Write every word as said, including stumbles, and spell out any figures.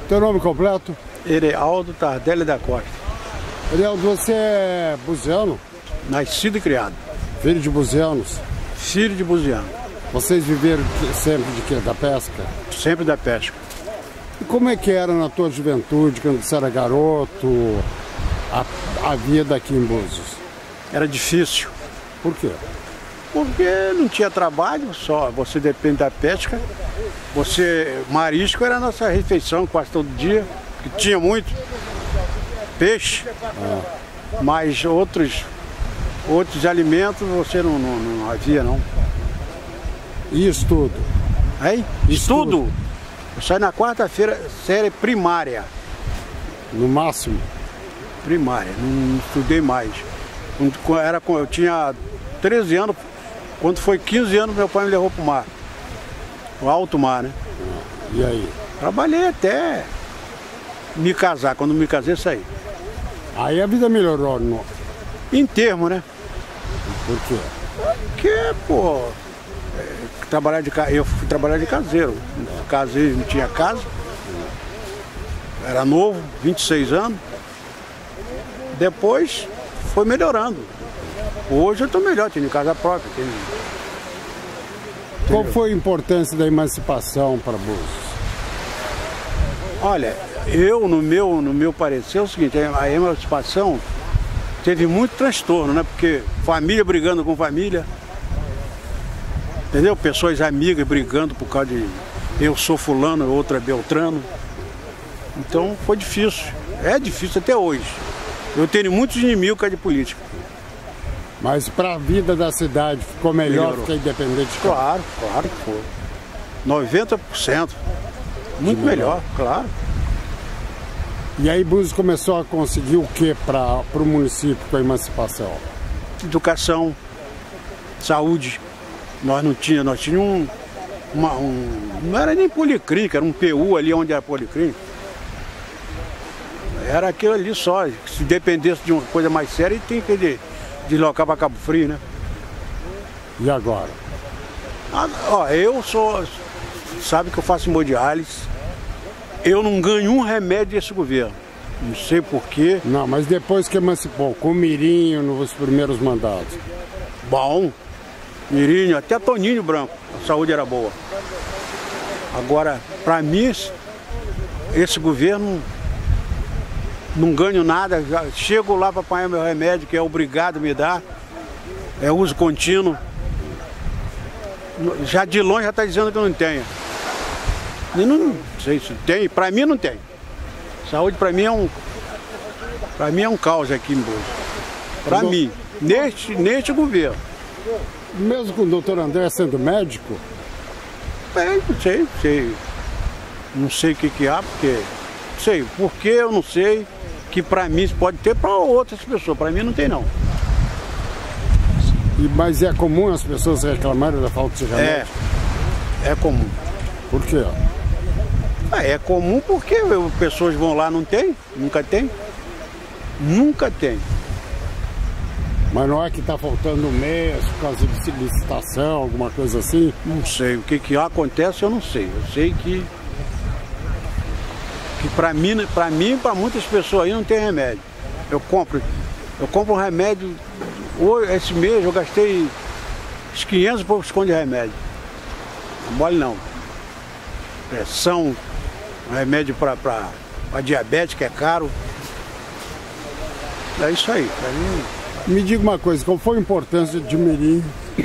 Teu nome completo? Erealdo Tardelli da Costa. Erealdo, você é buziano? Nascido e criado. Filho de buzianos? Filho de buziano. Vocês viveram sempre de quê? Da pesca? Sempre da pesca. E como é que era na tua juventude, quando você era garoto, a, a vida aqui em Búzios? Era difícil. Por quê? Porque não tinha trabalho, só você depende da pesca. Você, marisco era a nossa refeição quase todo dia, que tinha muito peixe, ah. mas outros, outros alimentos você não, não, não havia não. E estudo? Hein? Estudo? estudo? Eu saí na quarta-feira, série primária. No máximo? Primária, não estudei mais. Era, eu tinha treze anos, quando foi quinze anos meu pai me levou para o mar. O alto mar, né? E aí? Trabalhei até me casar. Quando me casei, saí. Aí a vida melhorou, não? Em termo, né? Por quê? Porque, pô, é, trabalhar de, eu fui trabalhar de caseiro. Casei, não tinha casa. Era novo, vinte e seis anos. Depois foi melhorando. Hoje eu estou melhor, tenho casa própria. Tenho... Qual foi a importância da emancipação para Búzios? Olha, eu, no meu, no meu parecer, é o seguinte, a emancipação teve muito transtorno, né? Porque família brigando com família, entendeu? Pessoas amigas brigando por causa de eu sou fulano, outra é Beltrano. Então foi difícil, é difícil até hoje. Eu tenho muitos inimigos por causa de política. Mas para a vida da cidade ficou melhor Melhorou. que a Independente? Claro, claro que foi. noventa por cento. Muito melhor, claro. E aí Búzios começou a conseguir o que para o município com a emancipação? Educação, saúde. Nós não tínhamos, nós tínhamos um, uma, um... Não era nem policlínica, era um P U ali onde era policlínica. Era aquilo ali só. Se dependesse de uma coisa mais séria, tem que de, deslocar para Cabo Frio, né? E agora? Ah, ó, eu sou... Sabe que eu faço hemodiálise. Eu não ganho um remédio desse governo. Não sei porquê. Não, mas depois que emancipou, com o Mirinho nos primeiros mandatos. Bom. Mirinho, até Toninho Branco. A saúde era boa. Agora, para mim, esse governo... Não ganho nada, já chego lá para apanhar meu remédio, que é obrigado a me dar. É uso contínuo. Já de longe já está dizendo que eu não tenho. E não sei se tem, para mim não tem. Saúde para mim é um. Para mim é um caos aqui em Búzios. Para mim, neste, neste governo. Mesmo com o doutor André sendo médico? É, não sei, sei. Não sei o que, que há, porque. Sei, porque eu não sei. Que para mim pode ter para outras pessoas, para mim não tem não. E, mas é comum as pessoas reclamarem da falta de remédio? É, é comum. Por quê? Ah, é comum porque pessoas vão lá, não tem, nunca tem. Nunca tem. Mas não é que está faltando um mês por causa de licitação, alguma coisa assim? Não sei, o que, que acontece eu não sei. Eu sei que que para mim, para mim, para muitas pessoas aí não tem remédio. Eu compro, eu compro um remédio, hoje, esse mês eu gastei uns quinhentos e poucos contos de remédio. Não mole não. Pressão, um remédio para diabetes que é caro. É isso aí, para mim. Me diga uma coisa, qual foi a importância de Mirinho